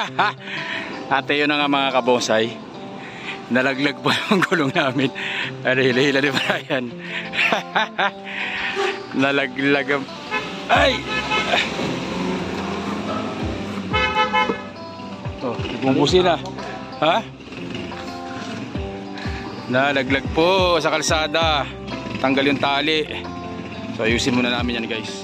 Ate yun na nga mga kabonsay. Nalaglag pa yung gulong namin. Hila-hila ni Brian. Nalaglag ang... Ay! Oh, bumbusin na. Ha? Nalaglag po sa kalsada. Tanggal yung tali. So ayusin muna namin yan guys.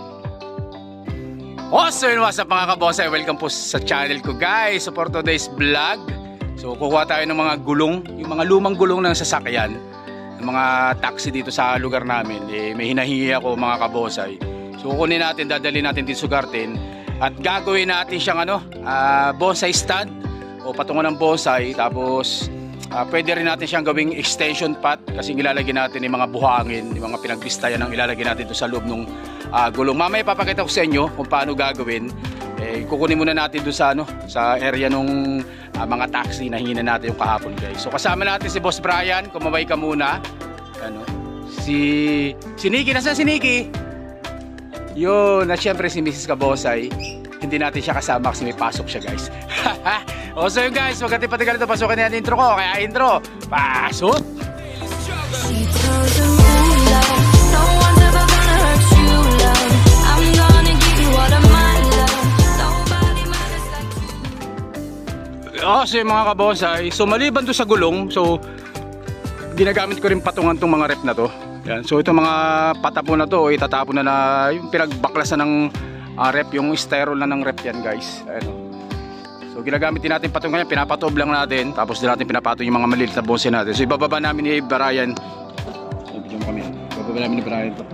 So yun, what's up mga kabonsay? Welcome po sa channel ko guys. So for today's vlog, so kukuha tayo ng mga gulong, yung mga lumang gulong ng sasakyan, ng mga taxi dito sa lugar namin. May hinahingi ako mga kabonsay. So kukunin natin, dadalhin natin dito sa garden. At gagawin natin siyang bonsai stand o patungan ng bonsai. Tapos pwede rin natin siyang gawing extension pot kasi ilalagay natin yung mga buhangin, yung mga pinagpistayan ng ilalagay natin doon sa loob ng gulong. Mamaya papakita ko sa inyo kung paano gagawin. Kukunin muna natin doon sa area ng mga taxi na hingin natin yung kahapon guys. So kasama natin si Boss Brian, kumabay ka muna. Si Nikki, nasaan si Nikki? Yun, na syempre si Mrs. Kabosay. Hindi natin siya kasama kasi may pasok siya guys. So yun guys, wag natin patigal ito. Pasukan na yung intro ko. Kaya intro, pasok! So yung mga kabonsay, so maliban to sa gulong, so ginagamit ko rin patungan tong mga rep na to. Yan. So itong mga patapon na to, itatapon na yung pinagbaklasan ng rep, yung sterol na ng rep yan guys. Ayan. So ginagamit din natin patungan yan, pinapatob lang natin, tapos din natin pinapato yung mga maliit na bonsai natin. So ibababa namin ni Brian. Ibigyan mo kami. Ibababa namin ni Brian to.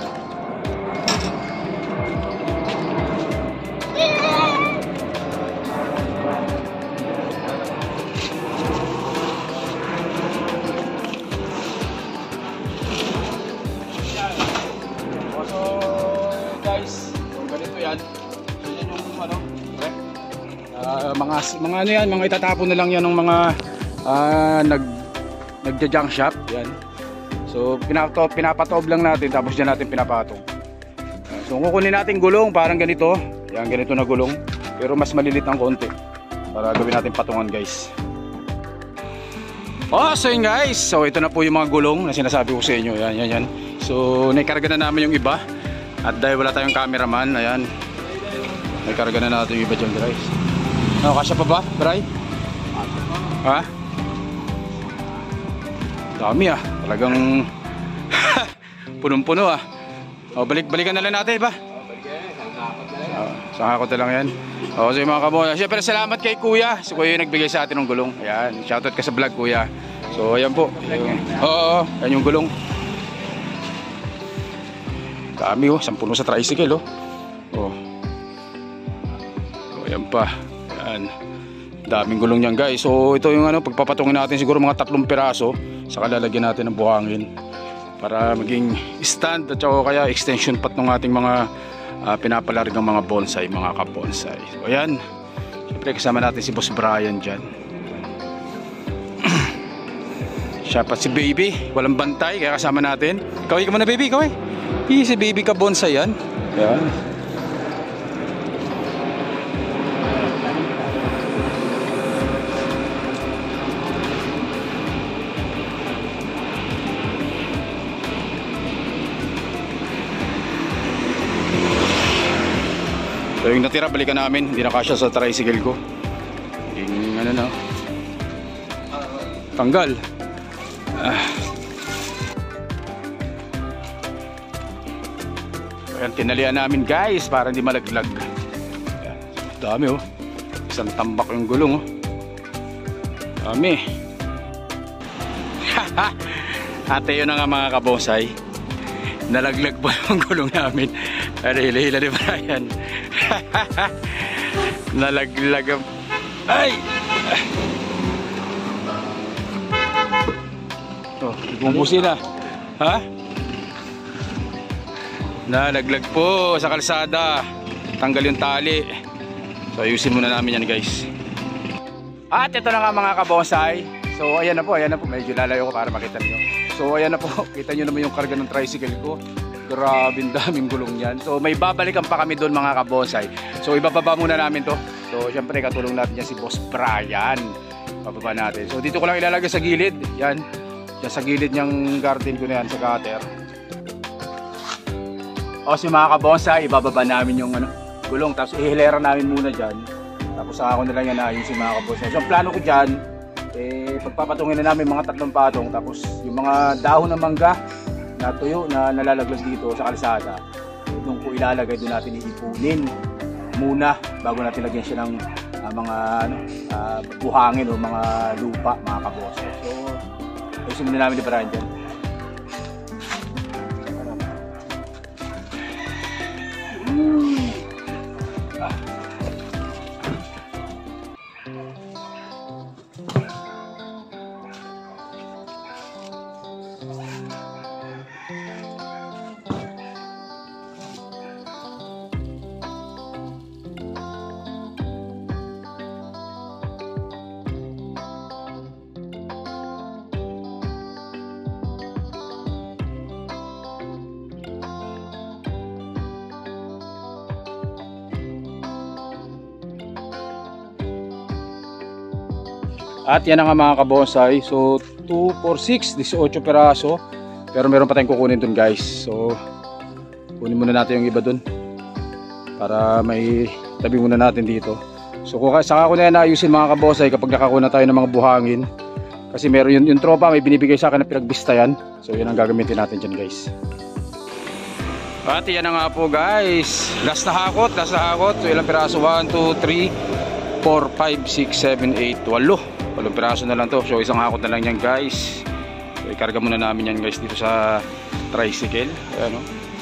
Mga itatapon na lang yan ng mga nagja-junk shop yan. So pinapatob lang natin, tapos diyan natin pinapatong. So kukunin natin gulong parang ganito. Yan, ganito na gulong, pero mas malilit ng konti para gawin natin patungan guys. So yun guys, so ito na po yung mga gulong na sinasabi ko sa inyo. Yan. So naikarga na namin yung iba. At dahil wala tayong cameraman, ayan, naikarga na natin yung iba dyan guys. Kasya pa ba, Bray? Ha? Dami talagang punong-puno balikan na lang natin ba? Sa hakot na lang yan. So yung mga kabona, siyempre salamat kay kuya. Si kuya yung nagbigay sa atin ng gulong. Ayan, shoutout ka sa vlog kuya. So ayan po. Yan yung gulong. Dami 10 sa tricycle ayan pa. Daming gulong yan guys. So ito yung pagpapatungin natin siguro mga 3 piraso. Saka lalagyan natin ng buhangin para maging stand at saka kaya extension pot ng ating mga pinapalargang mga bonsai, mga kabonsai. So ayan, siyempre kasama natin si Boss Brian dyan. Siya pa si baby, walang bantay kaya kasama natin. Kaway ka muna baby, kaway. Si baby ka bonsai yan. Ayan. So yung natira balikan namin, hindi na kasya sa tricycle ko. Yung tanggal. Ayan, tinalian namin guys para hindi malaglag. Ayan, dami isang tambak yung gulong dami. Ate yun na nga mga kabonsay. Nalaglag pa yung gulong namin. Hila-hila ni Brian. Nalaglag ang... Ay! Bumbusin na. Ha? Nalaglag po sa kalsada. Tanggal yung tali. So ayusin muna namin yan guys. At ito na nga mga kabonsay. So ayan na po. Medyo lalayo ko para makita nyo. So ayan na po. Kita nyo naman yung karga ng tricycle ko. Grabe, daming gulong yan. So may babalikan pa kami doon mga kabonsay. So ibababa muna namin to. So syempre katulong natin yan si Boss Brian. Pababa natin. So dito ko lang ilalagay sa gilid. Yan. Yan sa gilid niyang garden ko na yan sa cutter. O si mga kabonsay, ibababa namin yung gulong. Tapos ihilera namin muna dyan. Tapos saka ko na lang yan ayusin mga kabonsay. So ang plano ko dyan, pagpapatungin na namin mga 3 patong. Tapos yung mga dahon ng mangga na tuyo na nalalaglag dito sa kalsada, doon ko ilalagay, doon natin iipunin muna bago natin lagyan siya ng mga buhangin o mga lupa mga kabose. So ayusin muna namin ni Brian dyan. At yan nga mga kabonsay. So 2, 4, 6, 18 peraso. Pero meron pa tayong kukunin dun guys. So kunin muna natin yung iba dun para may tabi muna natin dito. So saka ko na yan ayusin mga kabonsay kapag nakakuna tayo ng mga buhangin. Kasi meron yung tropa may binibigay sa akin na pinagbistayan. So yun ang gagamitin natin dyan guys. At yan na nga po guys. Last na hakot. So ilang peraso? 1, 2, 3, 4, 5, 6, 7, 8, 8 piraso na lang to. So isang hakot na lang yan guys. So ikarga muna namin yan guys dito sa tricycle. Ayan, no?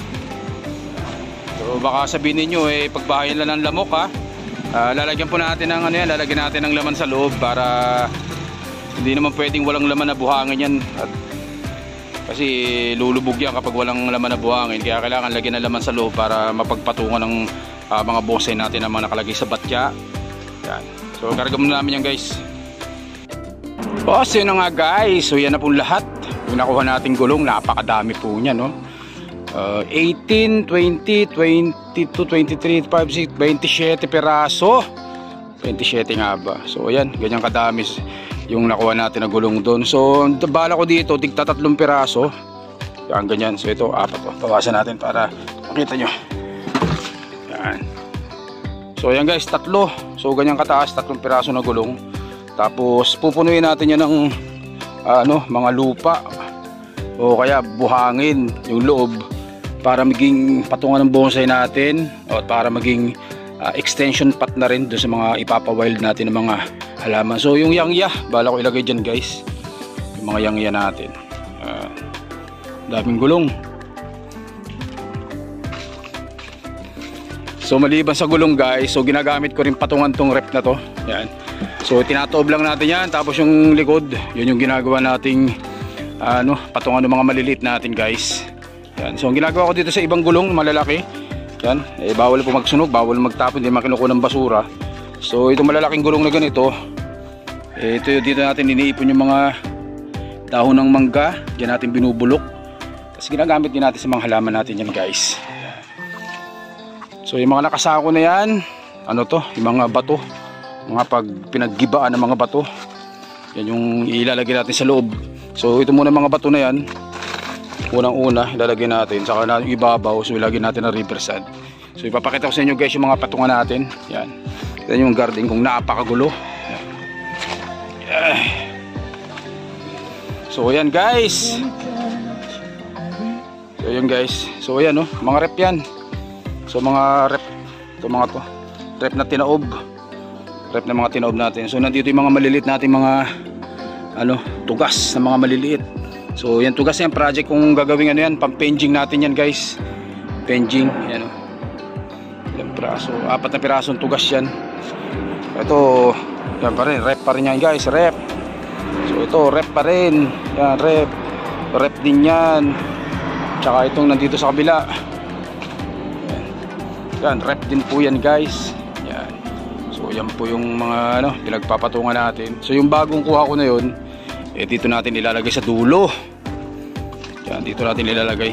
So baka sabihin ninyo pagbahayan lang ng lamok ha. Lalagyan po natin ng lalagyan natin ng laman sa loob para hindi naman pwedeng walang laman na buhangin yan. At kasi lulubog yan kapag walang laman na buhangin. Kaya kailangan lagyan ng laman sa loob para mapagpatungan ng mga bonsai natin na mga nakalagay sa batya. Yan. So karga muna namin yan guys. Boss, yun na nga guys. So yan na po lahat. Yung nakuha nating gulong, napakadami po niya, no? 18, 20, 22, 23, 5, 6, 27 peraso. 27 nga ba? So ayan, ganyan kadami yung nakuha natin na gulong doon. So bala ko dito, tigta 3 peraso. Yan, ganyan. So ito, 4 to. Bawasan natin para makita nyo. Yan. So ayan guys, 3. So ganyan kataas, 3 peraso na gulong. Tapos pupunuin natin yan ng mga lupa o kaya buhangin yung loob para maging patungan ng bonsai natin o para maging extension path na rin doon sa mga ipapawild natin ng mga halaman. So yung yangya, bala ko ilagay dyan guys, yung mga yangya natin. Daming gulong. So maliban sa gulong guys, so ginagamit ko rin patungan tong rep na to. Yan. So tinatoob lang natin yan. Tapos yung likod, yun yung ginagawa nating patungan ng mga maliliit natin guys. Yan. So ang ginagawa ko dito sa ibang gulong malalaki, yan, bawal po magsunog, bawal magtapon, hindi makinukuha ng basura. So itong malalaking gulong na ganito, ito dito natin iniipon yung mga dahon ng mangga. Diyan natin binubulok. Tapos ginagamit din natin sa mga halaman natin yan guys. So yung mga nakasako na yan, yung mga bato, mga pag pinaggibaan ng mga bato, yan yung ilalagay natin sa loob. So ito muna mga bato na yan, unang-una ilalagay natin, saka na yung ibabaw, so ilagay natin na river sand. So ipapakita ko sa inyo guys yung mga patungan natin. Yan, yan yung garden kung napakagulo. Yan. So yan guys. So yan guys. So yan mga rep yan. So mga rep, ito mga to, rep na tinaob. Rep na mga tinaob natin. So nandito yung mga maliliit natin mga tugas na mga maliliit. So yan tugas yan, project kung gagawin yan, pang-penging natin yan guys. Penging, yan ilang piraso, 4 na pirasong tugas yan. Ito, yan pa rin, rep pa rin yan guys, rep. So ito, rep pa rin. Yan, rep. Rep din yan. Tsaka itong nandito sa kabila. Yan, rep din po yan guys. Yan. So yan po yung mga pinagpapatungan natin. So yung bagong kuha ko na yun, dito natin ilalagay sa dulo. Yan, dito natin ilalagay.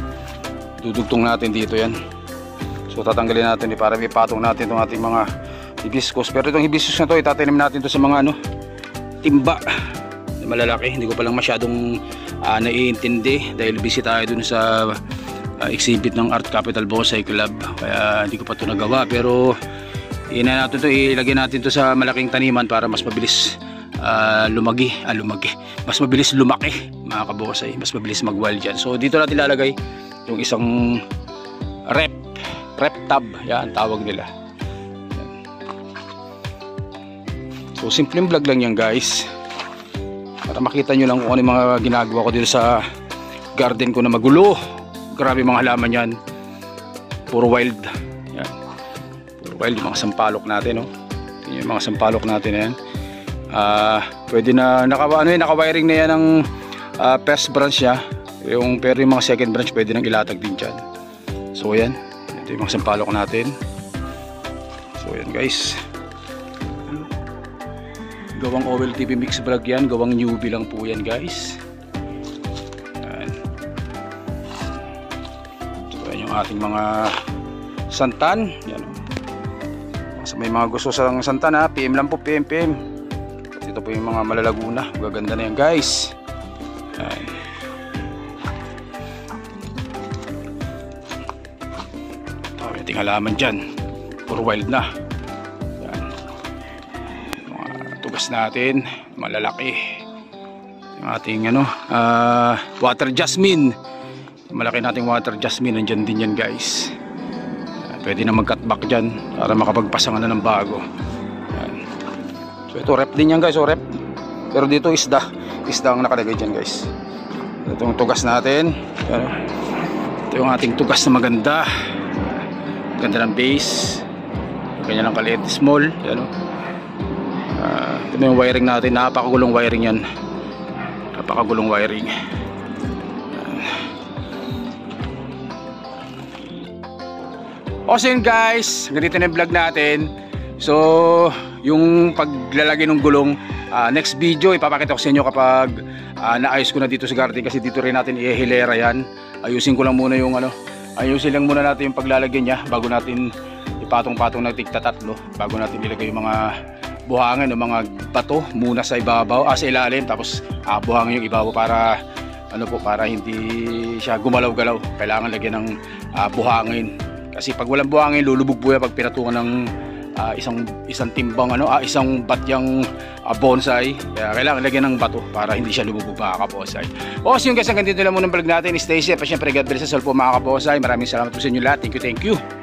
Dudugtong natin dito yan. So tatanggalin natin para ipatong natin itong ating mga hibiscus. Pero itong hibiscus na to, itatanim natin to sa mga ano, timba na malalaki. Hindi ko palang masyadong naiintindi dahil busy tayo dun sa exhibit ng Art Capital Bonsai Club, kaya hindi ko pa to nagawa. Pero ilagay natin to sa malaking taniman para mas mabilis lumaki, mas mabilis lumaki mga kabonsai, mas mabilis mag-wild dyan. So dito natin ilalagay yung isang rep tub, yan tawag nila. So simpleng vlog lang yan guys, para makita nyo lang kung ano yung mga ginagawa ko dito sa garden ko na magulo. Grabe mga halaman yan, puro wild yan, puro wild. Yung mga sampalok natin, no? Yung mga sampalok natin na yan, pwede na naka-wiring na yan ng first branch niya, pero yung mga second branch pwede nang ilatag din dyan. So yan, ito yung mga sampalok natin. So yan guys, gawang OLTV mix vlog yan, gawang newbie lang po yan guys. Yan. So yan yung ating mga santan. Yan. So, may mga gusto sa santan ha, PM lang po, PM. At ito po yung mga malalaguna, magaganda na yan guys. Yan. May ating halaman dyan, puro wild na. Natin malalaki yung ating water jasmine, malaki nating water jasmine, nandyan din yan guys. Pwede na mag-cut back dyan para makapagpasang ng bago. Yan. So ito rep din yan guys, rep, pero dito isda ang nakalagay dyan guys. Ito yung tugas natin. Yan. Ito yung ating tugas na maganda, ganda ng base, ganyan lang kaliit, small. Yan. Ito yung wiring natin, napakagulong wiring yan, napakagulong wiring. So yun guys, ganito na yung vlog natin. So yung paglalagay ng gulong, next video ipapakita ko sa inyo kapag naayos ko na dito sa garden, kasi dito rin natin ihilera yan. Ayusin ko lang muna yung ayusin lang muna natin yung paglalagay niya bago natin ipatong-patong na tigta-tatlo, bago natin ilagay yung mga buhangin o mga bato muna sa ibabaw, sa ilalim, tapos buhangin yung ibabaw para para hindi siya gumalaw-galaw. Kailangan lagyan ng buhangin, kasi pag walang buhangin lulubog po yan pag pinatungan ng isang timbang isang batyang bonsai. Kaya kailangan lagyan ng bato para hindi siya lumubog mga kabonsai. So yun guys, hanggang dito lang muna ng vlog natin. Stay safe, at syempre God bless us all po mga kabonsai. Maraming salamat po sa inyo lahat. Thank you.